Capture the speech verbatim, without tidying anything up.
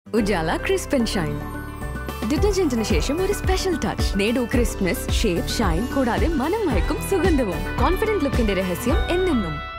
Ujala Crisp and Shine. ഡിറ്റർജന്റിന് ശേഷം ഒരു സ്പെഷ്യൽ ടച്ച്. നേടൂ ക്രിസ്പ്നെസ്, ഷേപ്പ്, ഷൈൻ കൂടാതെ മനം മയക്കും സുഗന്ധവും. കോൺഫിഡന്റ് ലുക്കിന്റെ രഹസ്യം എന്നെന്നും